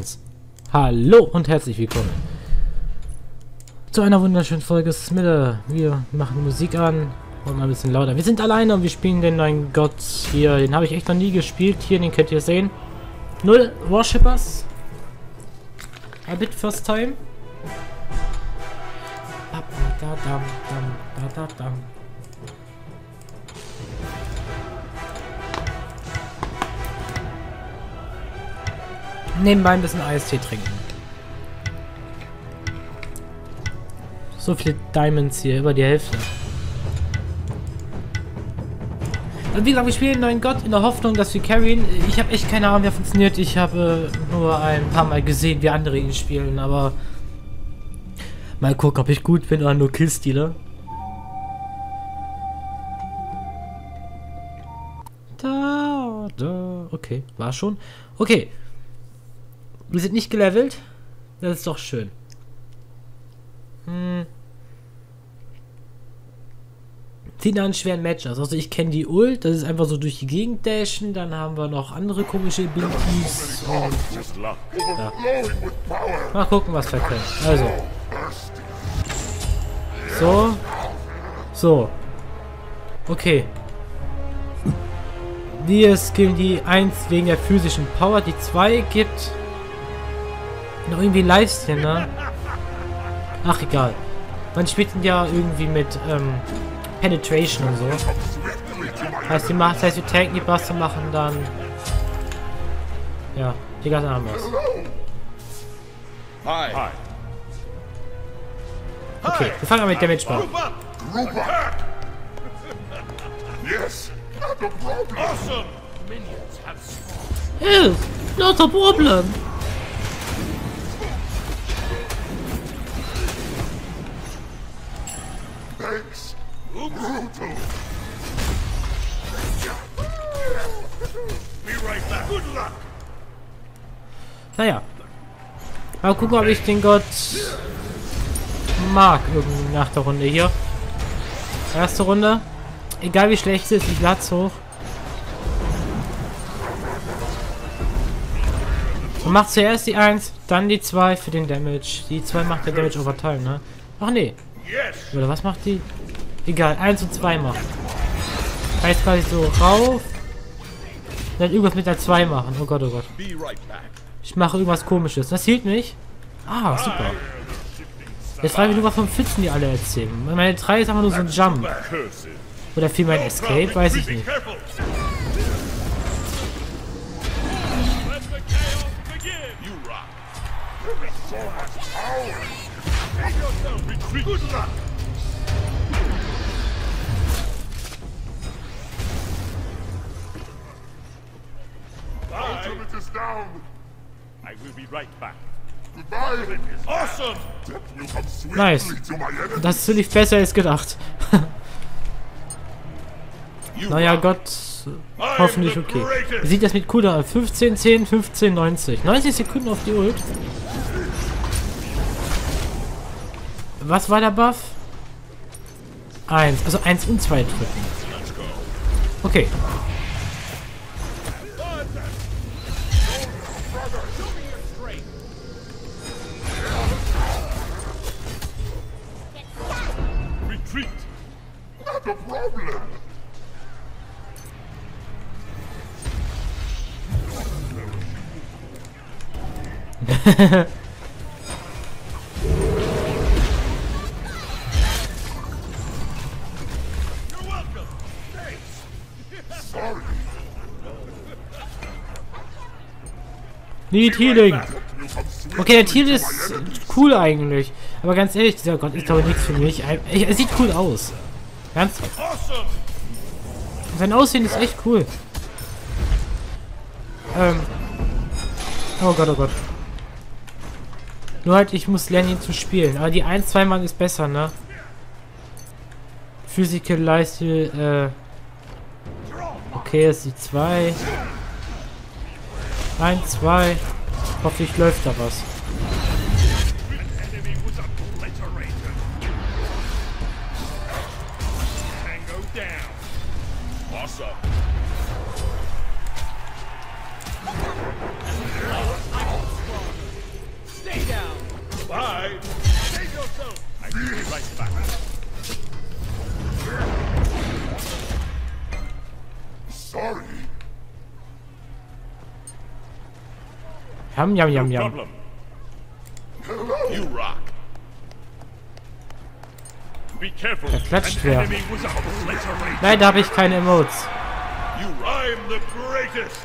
Hallo und herzlich willkommen zu einer wunderschönen Folge Smille. Wir machen Musik an und mal ein bisschen lauter. Wir sind alleine und wir spielen den neuen Gott hier. Den habe ich echt noch nie gespielt. Hier, den könnt ihr sehen. 0 Worshippers. A bit first time. Nebenbei ein bisschen Eistee trinken. So viele Diamonds hier, über die Hälfte. Und wie gesagt, wir spielen den neuen Gott in der Hoffnung, dass wir carryen. Ich habe echt keine Ahnung, wer funktioniert. Ich habe nur ein paar Mal gesehen, wie andere ihn spielen, aber mal gucken, ob ich gut bin oder nur Killstealer. Da. Okay, war schon. Okay. Wir sind nicht gelevelt. Das ist doch schön. Sieht nach einem schweren Match aus. Also ich kenne die Ult. Das ist einfach so durch die Gegend dashen. Dann haben wir noch andere komische Abilities. Und ja. Mal gucken, was wir können. Also. So. So. Okay. Wir skillen die 1 wegen der physischen Power. Die 2 gibt noch irgendwie Livestream, ne? Ach, egal. Man spielt ihn ja irgendwie mit Penetration und so. Das heißt, wir tanken die Bugs und machen dann ja, die ganzen anders. Okay, wir fangen an mit Damage Bar. Yes, not a problem. Thanks. Brutal. Be right back. Good luck. Naja. Mal gucken, ob ich den Gott mag irgendwie nach der Runde hier. Erste Runde. Egal wie schlecht es ist, die Platz hoch. Und macht zuerst die 1, dann die 2 für den Damage. Die 2 macht der Damage over time, ne? Ach nee. Oder was macht die? Egal, 1 und 2 macht. Heißt quasi so rauf. Dann irgendwas mit der 2 machen. Oh Gott, oh Gott. Ich mache irgendwas Komisches. Das hielt mich. Ah, super. Jetzt frage ich nur, was vom Pfützen die alle erzählen. Meine 3 ist einfach nur so ein Jump. Oder vielmehr ein Escape, weiß ich nicht. Good luck. Ultimate is down. I will be right back. Goodbye. Awesome. You come swiftly Nice. to my enemy. Das lief besser als gedacht. Naja, Gott. Hoffentlich okay. Wie sieht das mit Cooldown aus? 15, 10, 15, 90. 90 Sekunden auf die Ult. Was war der Buff? 1. Also 1 und 2 drücken. Okay. Retreat. Not a problem. Need Healing. Okay, der Tier ist cool eigentlich. Aber ganz ehrlich, dieser Gott ist aber nichts für mich. Er sieht cool aus. Ernsthaft. Sein Aussehen ist echt cool. Oh Gott, oh Gott. Nur halt, ich muss lernen, ihn zu spielen. Aber die 1-2 Mann ist besser, ne? Physical Lifestyle, okay, ist die 2. 1, 2. Hoffentlich läuft da was. Bye. Save yourself. I will be right back. Sorry. Yum, yum, yum, No yum. problem. You rock. Be careful. Da klatscht An wer. enemy was obliterated. Leider habe ich keine Emotes. You I'm the greatest.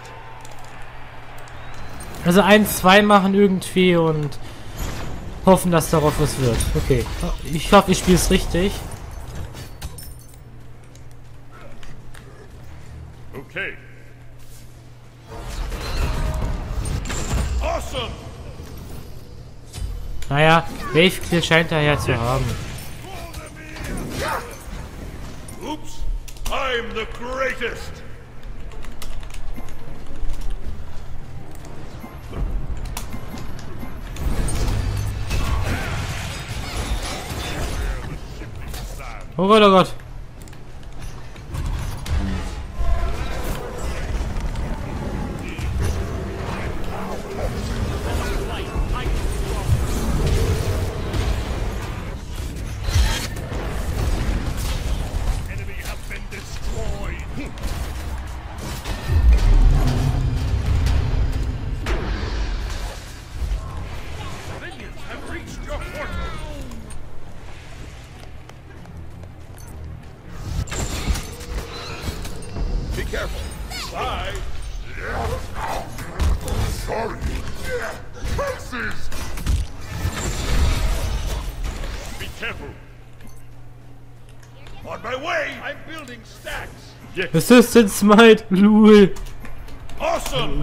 Also 1, 2 machen irgendwie und hoffen, dass darauf was wird. Okay. Ich hoffe, ich spiele es richtig. Okay. Awesome. Naja, Wave Clear scheint er ja zu haben. Oops. I'm the greatest. Oh Gott, oh Gott. Enemy have been destroyed. Minions have reached your portal. Be careful. Bye. Sorry. Curses! Be careful. On my way. I'm building stacks. Yes. Assistant Smite, Lul. Awesome.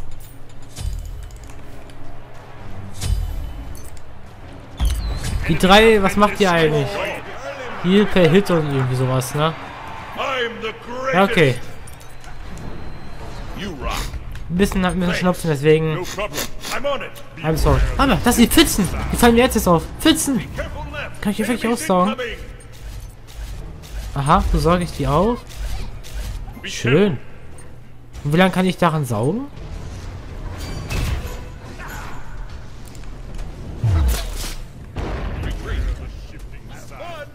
Die 3, was macht ihr eigentlich? Heal per Hit und irgendwie sowas, ne? I'm the greatest. Ja, okay. You rock. Ein bisschen Schnupfen, deswegen. No problem. I'm on it. I'm sorry. Aber, das sind die Pfützen! Die fallen mir jetzt erst auf. Pfützen! Careful left. Kann ich hier wirklich Enemies aussaugen? incoming. Aha, so sauge ich die auf. Be Schön. Und wie lange kann ich daran saugen? careful. Retreat. The shifting sand.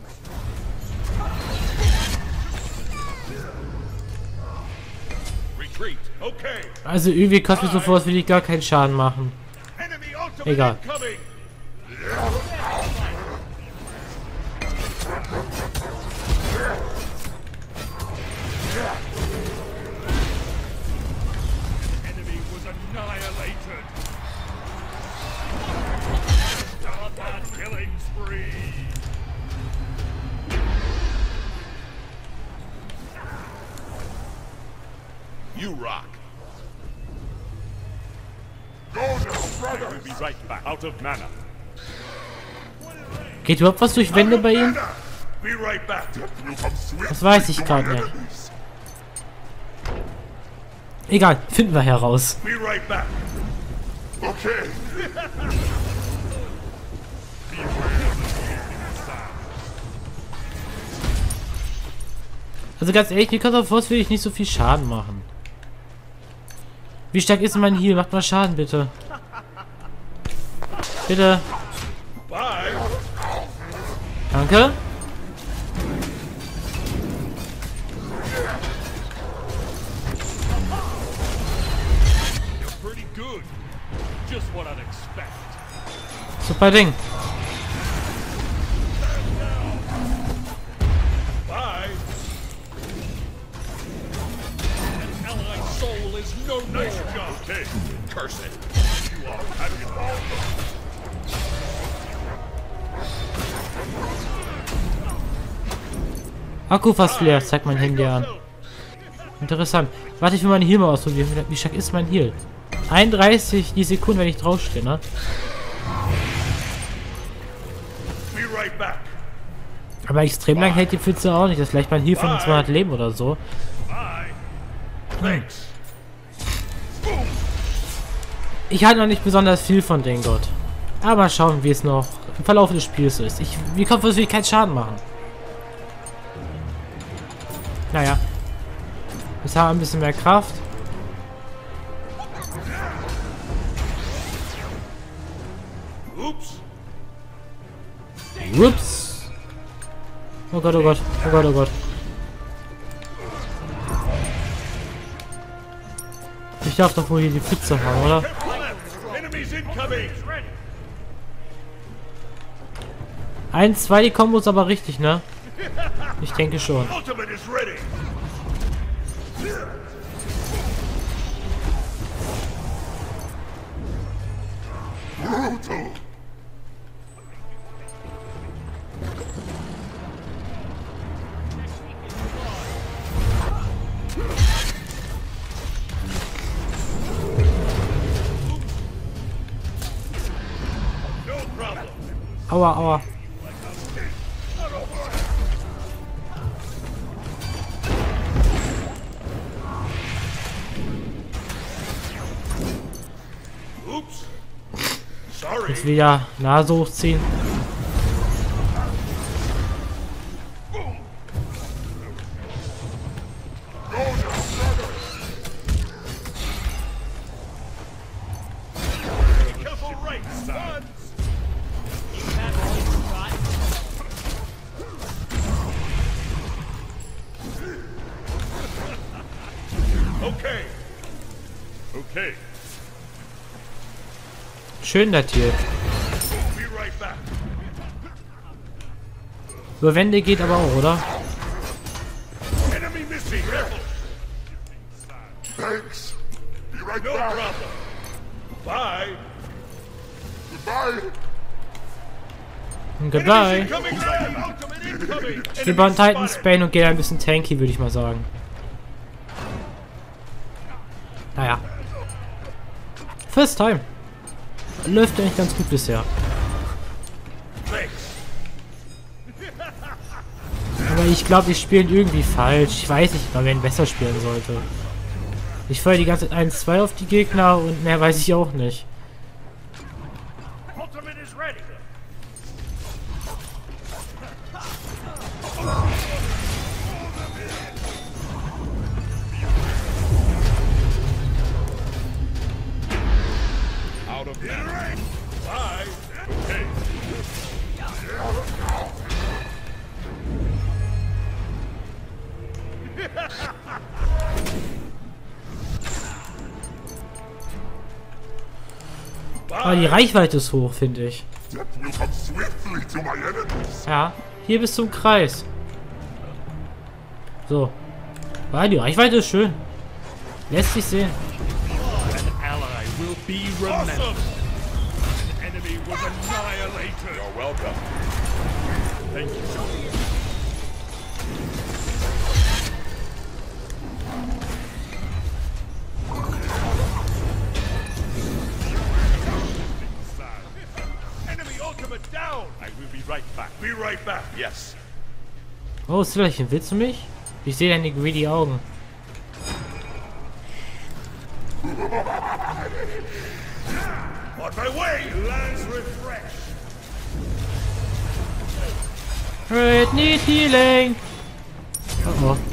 Retreat. Okay. Also irgendwie kommt mir so vor, als will ich gar keinen Schaden machen. Enemy ultimate Egal. incoming. Enemy was annihilated. Stop that killing spree. You rock. Go now, I brother! will be right back. Out of mana. Geht überhaupt was durch Wände bei ihm? Be right back. You come swift Das weiß ich to gerade my nicht. enemies. Egal, finden wir heraus. Be right back. Okay. Also ganz ehrlich, mir kommt auf vor, als will ich nicht so viel Schaden machen. Wie stark ist denn mein Heal? Macht mal Schaden, bitte. Bitte. Bye. Danke. You're pretty good. Just what I'd expect. Super Ding. Bye. An allied soul is no nice job. Okay. Curse it. You all have it all. Akku fast leer, zeigt mein Handy an. Interessant. Warte, ich will meinen Heal mal ausprobieren. Wie stark ist mein Heal? 31 die Sekunden, wenn ich draufstehe, ne? Be right back. Aber extrem lang hält die Pfütze auch nicht. Das ist vielleicht mein Heal von 200 Leben oder so. Bye. Thanks. Ich halte noch nicht besonders viel von den Gott. Aber schauen, wie es noch im Verlauf des Spiels ist. Wie kommt es, will ich keinen Schaden machen? Naja. Jetzt haben wir ein bisschen mehr Kraft. Oops. Ups. Oh Gott, oh Gott, oh Gott, oh Gott. Ich darf doch wohl hier die Pizza haben, oder? Enemies incoming. 1, 2, die Kombos aber richtig, ne? Ich denke schon. Ultimate is ready. Brutal. No problem. Aua, aua. Oops. Sorry. Jetzt wieder Nase hochziehen. Careful right, son. Okay. Okay. Schön das hier. Be right back. Über Wände geht aber auch, oder? Enemy missing. Careful. Thanks. Be right No back. problem. Bye. Goodbye. Goodbye. Incoming. Ultimate incoming. Wir bauen Titan Spain und gehen ein bisschen tanky, würde ich mal sagen. Naja. First time. Läuft eigentlich ganz gut bisher. Thanks. Aber ich glaube, ich spiele irgendwie falsch. Ich weiß nicht mal, wer ihn besser spielen sollte. Ich feuere die ganze Zeit 1, 2 auf die Gegner und mehr weiß ich auch nicht. Ultimate is ready. Out of mana. Bye. Okay. Aber die Reichweite ist hoch, finde ich. Death will come swiftly to my enemies. Ja, hier bis zum Kreis. So. Ja, die Reichweite ist schön. Lässt sich sehen. Ally will be remembered. Awesome. An enemy was annihilated. You're welcome. Thank you. Enemy ultimate down. I will be right back. Be right back. Yes. Oh, Sillerchen, willst du mich? Ich sehe deine greedy Augen. On my way. Lands refreshed. Great, need healing. Oh oh.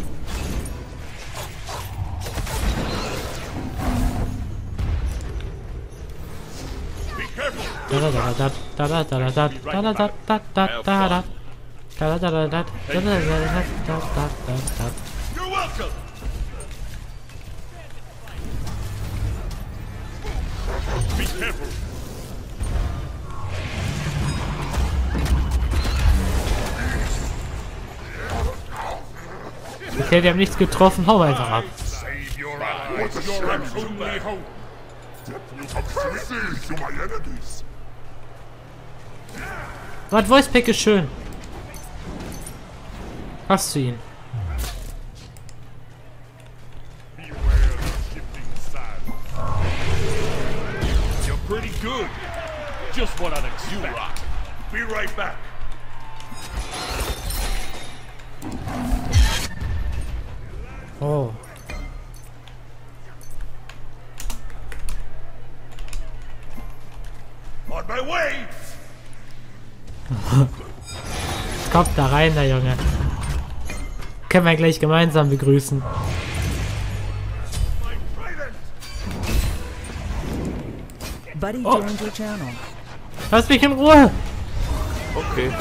Be careful. Da da da da da da da da da da da da da da da. Da da da da da da da da da da. You're welcome. Be careful. Okay, wir haben nichts getroffen, hau einfach ab. Save your eyes. Your only hope. Death will come swiftly to my enemies. Was, Voicepack ist schön. Hast du ihn? Beware the shifting sand. You're pretty good. Just what I'd expect. Be right back. Oh. On my way. Kommt da rein, der Junge. Können wir gleich gemeinsam begrüßen. My trident. Buddy Oh. joined your channel. Lass mich in Ruhe! Okay.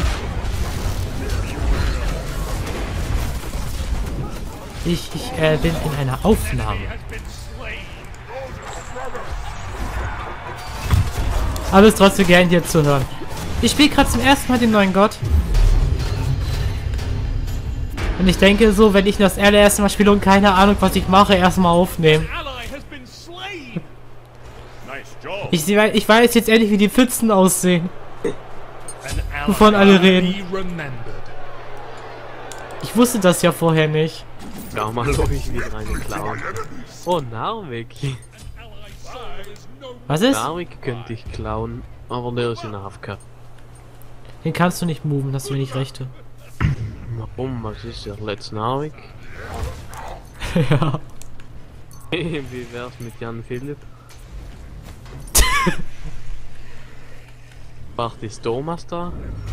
Ich bin in einer Aufnahme. Aber es ist trotzdem gern hier zu hören. Ich spiele gerade zum ersten Mal den neuen Gott. Und ich denke so, wenn ich das allererste Mal spiele und keine Ahnung, was ich mache, erstmal aufnehmen. Ich weiß jetzt endlich, wie die Pfützen aussehen. Wovon alle reden. Ich wusste das ja vorher nicht. Ja, mal lobe ich wieder einen Clown. Oh, Narvik. Was ist? Narvik könnte ich klauen, aber der ist in AFK. Den kannst du nicht moven, hast du wenig Rechte. Warum? Was ist der? Let's Narvik? Ja. Wie wär's mit Jan Philipp? Wacht ist Thomas da?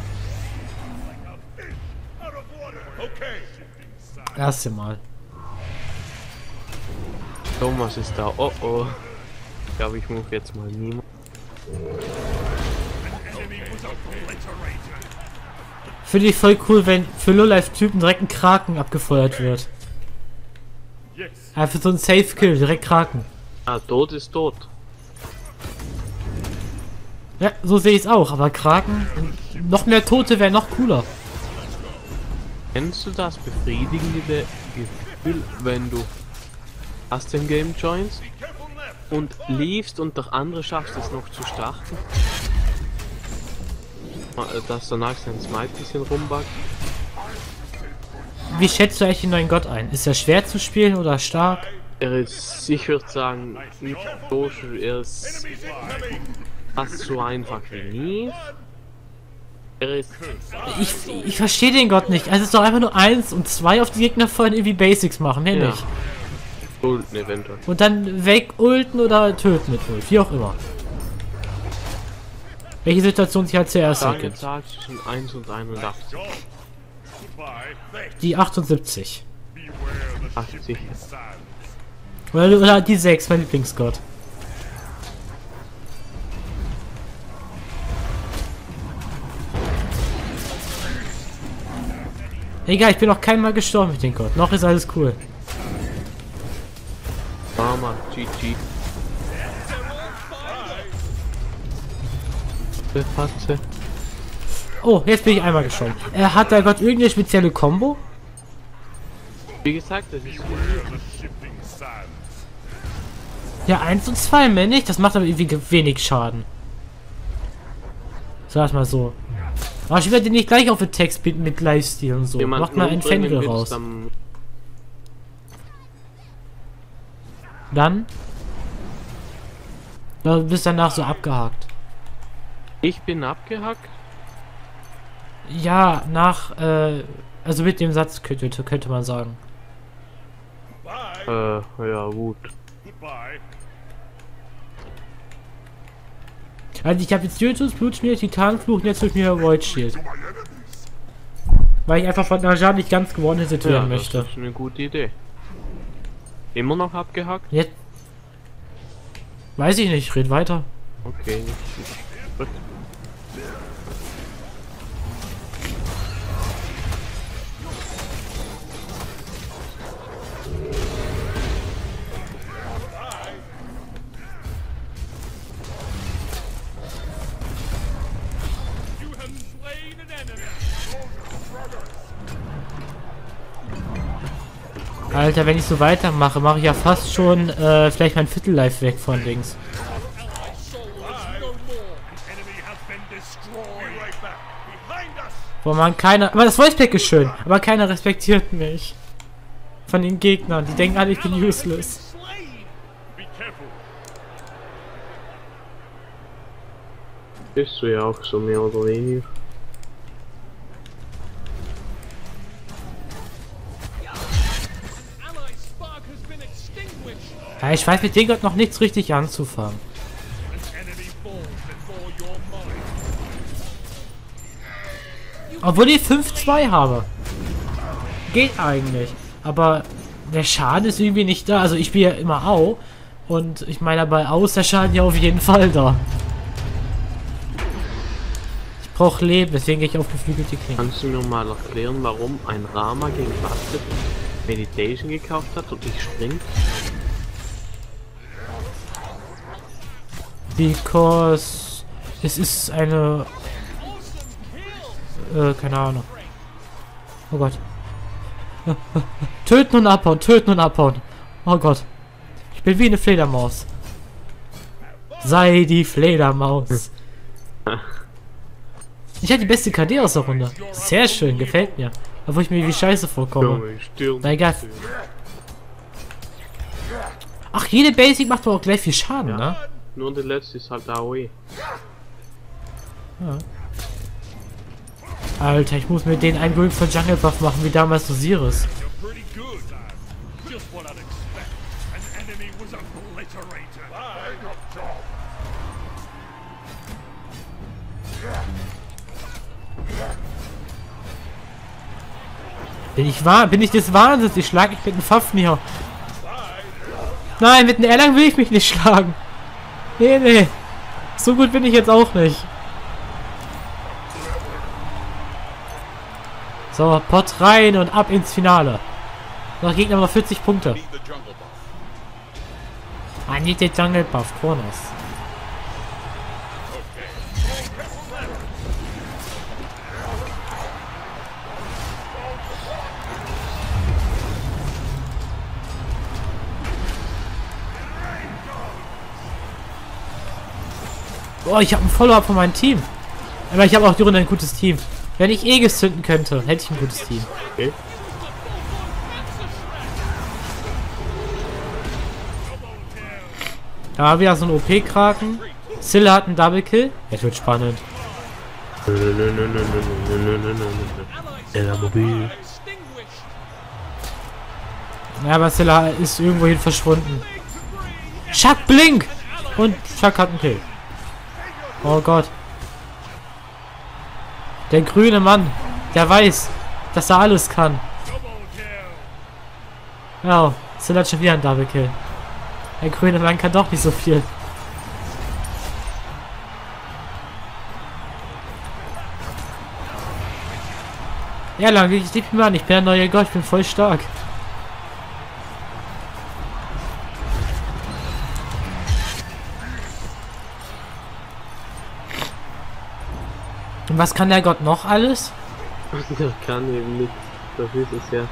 Erste Mal. Thomas ist da. Oh oh. Ich glaube, ich move jetzt mal niemand. Finde ich voll cool, wenn für Lowlife-Typen direkt ein Kraken abgefeuert wird. Einfach so ein Safe-Kill, direkt Kraken. Ah, tot ist tot. Ja, so sehe ich es auch, aber Kraken, noch mehr Tote wäre noch cooler. Kennst du das befriedigende Gefühl, wenn du hast den Game joinst und liefst und der andere schaffst es noch zu starten? Dass danach sein Smite ein bisschen rumbackt? Wie schätzt du eigentlich den neuen Gott ein? Ist er schwer zu spielen oder stark? Er ist, ich würde sagen, nicht so schwer, er ist fast so einfach wie nie. Er ist... Ich verstehe den Gott nicht. Also es ist doch einfach nur 1 und 2 auf die Gegner vorhin irgendwie Basics machen, mehr Ja. nicht. Ulten eventuell. Und dann weg ulten oder töten mit Ult, wie auch immer. Welche Situation sich halt zuerst ergibt? Zahl zwischen 1 und 81. Die 78. 80. Oder die 6, mein Lieblingsgott. Egal, ich bin noch kein Mal gestorben mit dem Gott. Noch ist alles cool. Mama, GG. Fatze. Oh, jetzt bin ich einmal gestorben. Hat der Gott irgendeine spezielle Combo? Wie gesagt, das ist Ja, 1 und 2 mehr nicht. Das macht aber irgendwie wenig Schaden. Sag mal so. Aber ich werde den nicht gleich auf den Text bieten mit Lifesteal und so. jemanden Macht mal einen umbringen, Fenrir willst, raus. Dann? Du bist danach so abgehakt. Ich bin abgehackt. Ja, nach, also mit dem Satz könnte man sagen. Ja gut. Also ich habe jetzt Jotus, Blutschmier, Titanfluch und jetzt durch mir Void Shield. Weil ich einfach von Najan nicht ganz gewonnen werden möchte. Das ist eine gute Idee. Immer noch abgehackt? Jetzt. Weiß ich nicht, red weiter. Okay, gut. Alter, wenn ich so weitermache, mache ich ja fast schon vielleicht mein Viertel-Life weg von links. Wo man keiner... Aber das Voicepack ist schön, aber keiner respektiert mich. Von den Gegnern, die denken alle, ich bin useless. Bist du ja auch so mehr oder weniger. Ja, ich weiß mit dem Gott noch nichts richtig anzufangen. Obwohl ich 5-2 habe. Geht eigentlich. Aber der Schaden ist irgendwie nicht da. Also ich spiele ja immer Au. Und ich meine, bei Au ist der Schaden ja auf jeden Fall da. brauche Leben, deswegen gehe ich auf geflügelte Klingen. Kannst du mir mal erklären, warum ein Rama gegen Bastet Meditation gekauft hat und ich springt? Because es ist eine... keine Ahnung. Oh Gott. Töten und abhauen, töten und abhauen. Oh Gott. Ich bin wie eine Fledermaus. Sei die Fledermaus. Ich habe die beste KD aus der Runde. Sehr schön, gefällt mir. Obwohl ich mir wie scheiße vorkomme. Na egal. Ach, jede Basic macht doch auch gleich viel Schaden, Ja. ne? Nur der letzte ist halt AOE. Ja. Alter, ich muss mir den einen Grün von Jungle Buff machen, wie damals Osiris. You're pretty good, lad. Just what I'd expect. An enemy was obliterated. Bin ich des Wahnsinns? Ich schlage mich mit einem Fafnir. Nein, mit einem Erlang will ich mich nicht schlagen. Nee, nee. So gut bin ich jetzt auch nicht. So, Pot rein und ab ins Finale. Noch Gegner noch 40 Punkte. I need the jungle buff, Kronos. Oh, ich habe ein Follow-up von meinem Team. Aber ich habe auch die Runde ein gutes Team. Wenn ich Aegis zünden könnte, hätte ich ein gutes Team. Okay. Da wieder so ein OP-Kraken. Scylla hat einen Double-Kill. Jetzt wird spannend. Ja, aber Scylla ist irgendwohin verschwunden. Chuck Blink! Und Chuck hat einen Kill. Oh Gott. Der grüne Mann, der weiß, dass er alles kann. Ja, Scylla hat schon wieder einen Double Kill. Der grüne Mann kann doch nicht so viel. Ja, lange, ich liebe mich an, ich bin der neue Gott, ich bin voll stark. Und was kann der Gott noch alles? Der kann eben nicht. Das ist es ja.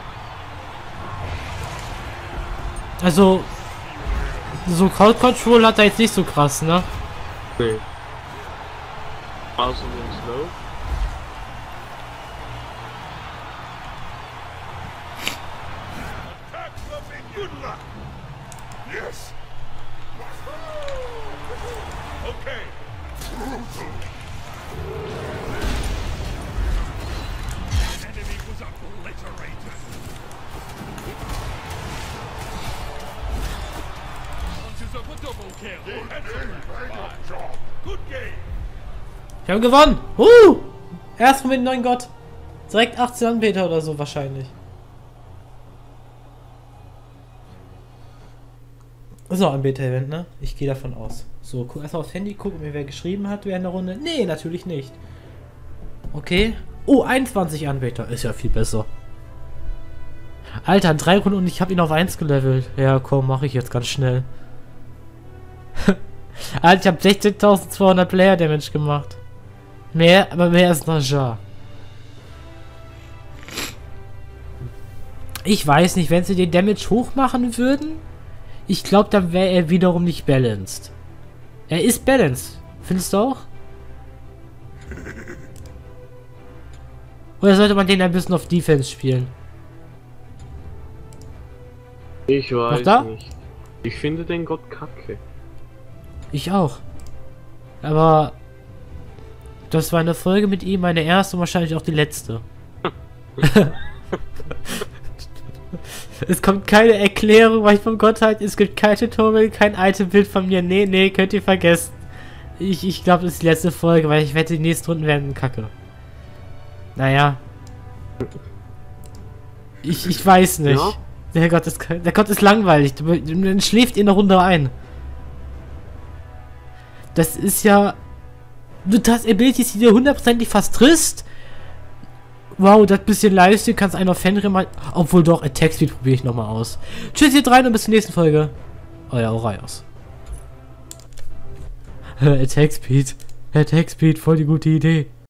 Also, so Crowd Control hat er jetzt nicht so krass, ne? Nee. Außer den Slow. Yes. Okay. Enemy was obliterated. Punches up a double kill. Good game. Wir haben gewonnen! Erst mit dem neuen Gott. Direkt 18 Anbeter oder so wahrscheinlich. So, Anbeter-Event, ne? Ich gehe davon aus. So, erstmal aufs Handy gucken, mir wer geschrieben hat während der Runde. Nee, natürlich nicht. Okay. Oh, 21 Anbeter. Ist ja viel besser. Alter, 3 Runden und ich habe ihn auf 1 gelevelt. Ja, komm, mache ich jetzt ganz schnell. Alter, ich habe 16.200 Player Damage gemacht. Mehr, aber mehr ist noch Jar. Ich weiß nicht, wenn sie den Damage hoch machen würden, ich glaube, dann wäre er wiederum nicht balanced. Er ist balanced. Findest du auch? Oder sollte man den ein bisschen auf Defense spielen? Ich weiß da? nicht. Ich finde den Gott kacke. Ich auch. Aber das war eine Folge mit ihm, meine erste und wahrscheinlich auch die letzte. Es kommt keine Erklärung, was ich vom Gott halte. Es gibt kein Tutorial, kein Itembild von mir. Nee, nee, könnt ihr vergessen. Ich glaube, das ist die letzte Folge, weil ich wette, die nächsten Runden werden kacke. Naja. Ich weiß nicht. Ja? Der Gott ist langweilig. Dann schläft in der Runde ein. Das ist ja... Du hast Abilities, die dir hundertprozentig fast triffst. Wow, das bisschen Leistung kannst einer Fenrir mal... Obwohl doch, Attack Speed probiere ich nochmal aus. Tschüss, ihr drei und bis zur nächsten Folge. Euer Oraios. Attack Speed, voll die gute Idee.